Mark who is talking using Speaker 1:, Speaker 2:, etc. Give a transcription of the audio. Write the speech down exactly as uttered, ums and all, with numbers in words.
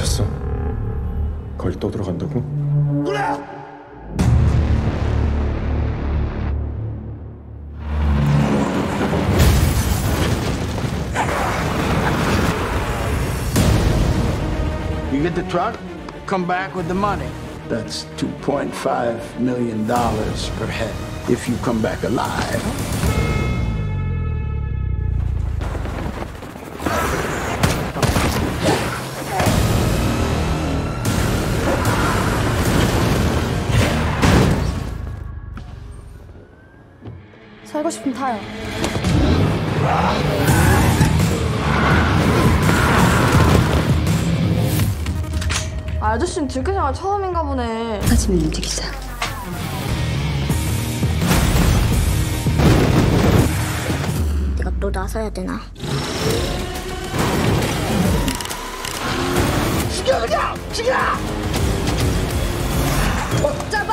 Speaker 1: 미쳤어? 거기 또 들어간다고?
Speaker 2: 그래!
Speaker 3: You get the truck, come back with the money. That's two point five million dollars per head if you come back alive.
Speaker 4: 살고 싶으면 타요. 아저씨는 들깨생활 처음인가 보네.
Speaker 5: 빠지면 움직이자.
Speaker 4: 내가 또 나서야 되나?
Speaker 2: 죽여 그냥! 죽여!
Speaker 4: 어쩌